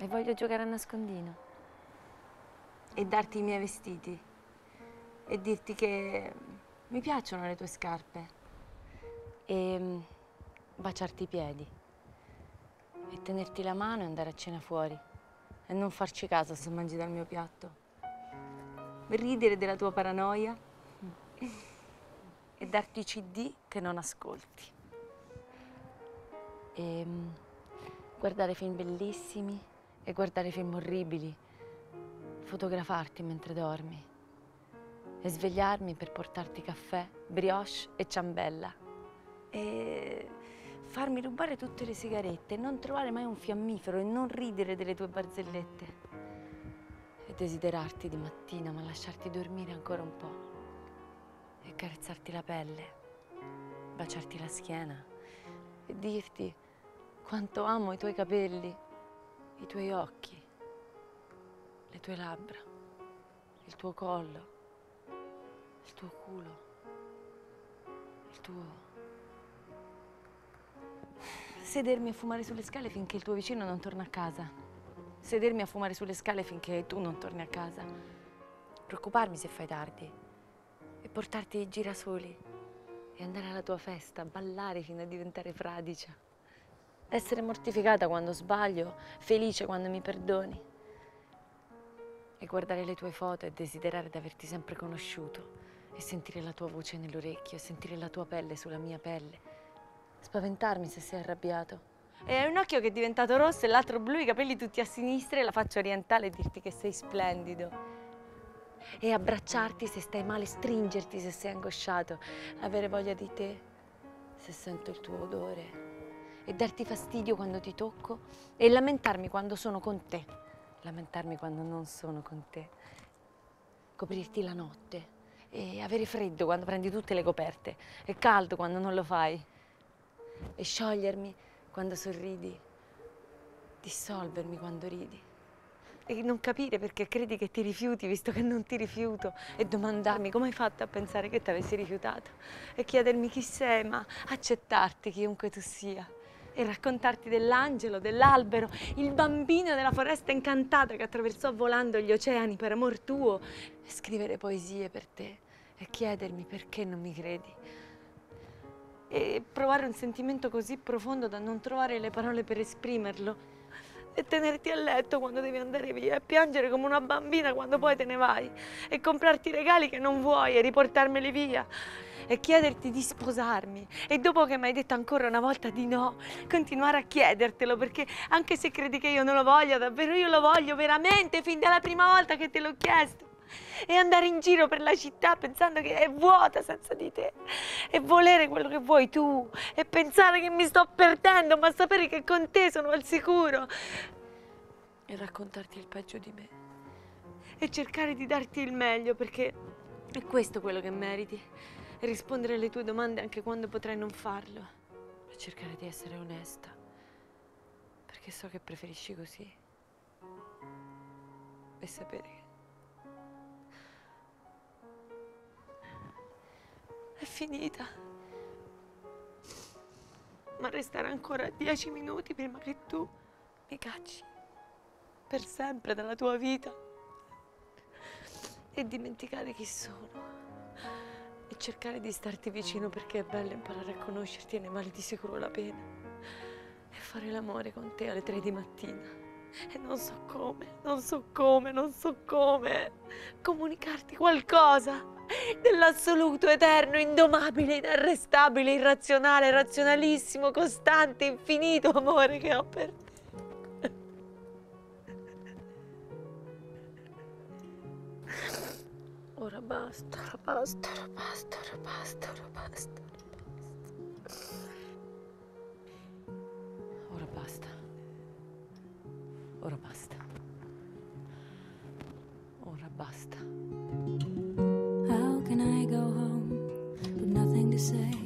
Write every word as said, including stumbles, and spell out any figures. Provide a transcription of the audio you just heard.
e voglio giocare a nascondino. E darti i miei vestiti. E dirti che mi piacciono le tue scarpe. E mm, baciarti i piedi. E tenerti la mano e andare a cena fuori. E non farci caso se mangi dal mio piatto. Ridere della tua paranoia. E darti i C D che non ascolti. E mm, guardare film bellissimi e guardare film orribili. Fotografarti mentre dormi. E svegliarmi per portarti caffè, brioche e ciambella. E farmi rubare tutte le sigarette, e non trovare mai un fiammifero e non ridere delle tue barzellette. E desiderarti di mattina, ma lasciarti dormire ancora un po'. E carezzarti la pelle, baciarti la schiena e dirti quanto amo i tuoi capelli, i tuoi occhi, le tue labbra, il tuo collo, il tuo culo, il tuo... Sedermi a fumare sulle scale finché il tuo vicino non torna a casa. Sedermi a fumare sulle scale finché tu non torni a casa. Preoccuparmi se fai tardi. E portarti i girasoli. E andare alla tua festa, ballare fino a diventare fradicia. Essere mortificata quando sbaglio, felice quando mi perdoni. E guardare le tue foto e desiderare di averti sempre conosciuto. E sentire la tua voce nell'orecchio, e sentire la tua pelle sulla mia pelle. Spaventarmi se sei arrabbiato. E hai un occhio che è diventato rosso e l'altro blu, i capelli tutti a sinistra e la faccia orientale e dirti che sei splendido. E abbracciarti se stai male, stringerti se sei angosciato, avere voglia di te se sento il tuo odore. E darti fastidio quando ti tocco e lamentarmi quando sono con te. Lamentarmi quando non sono con te. Coprirti la notte. E avere freddo quando prendi tutte le coperte, e caldo quando non lo fai, e sciogliermi quando sorridi, dissolvermi quando ridi, e non capire perché credi che ti rifiuti visto che non ti rifiuto, e domandarmi come hai fatto a pensare che ti avessi rifiutato, e chiedermi chi sei, ma accettarti chiunque tu sia, e raccontarti dell'angelo, dell'albero, il bambino della foresta incantata che attraversò volando gli oceani per amor tuo, e scrivere poesie per te. E chiedermi perché non mi credi. E provare un sentimento così profondo da non trovare le parole per esprimerlo. E tenerti a letto quando devi andare via. E piangere come una bambina quando poi te ne vai. E comprarti regali che non vuoi e riportarmeli via. E chiederti di sposarmi. E dopo che mi hai detto ancora una volta di no, continuare a chiedertelo. Perché anche se credi che io non lo voglia, davvero io lo voglio veramente fin dalla prima volta che te l'ho chiesto. E andare in giro per la città pensando che è vuota senza di te, e volere quello che vuoi tu, e pensare che mi sto perdendo, ma sapere che con te sono al sicuro, e raccontarti il peggio di me, e cercare di darti il meglio, perché è questo quello che meriti, e rispondere alle tue domande anche quando potrai non farlo, e cercare di essere onesta, perché so che preferisci così, e sapere che è finita, ma restare ancora dieci minuti prima che tu mi cacci per sempre dalla tua vita e dimenticare chi sono e cercare di starti vicino, perché è bello imparare a conoscerti e ne vale di sicuro la pena, e fare l'amore con te alle tre di mattina. E non so come, non so come, non so come comunicarti qualcosa dell'assoluto, eterno, indomabile, inarrestabile, irrazionale, razionalissimo, costante, infinito amore che ho per te. Ora basta, ora basta, ora basta, ora basta, ora basta, ora basta. Ora basta. Ora basta. How can I go home with nothing to say?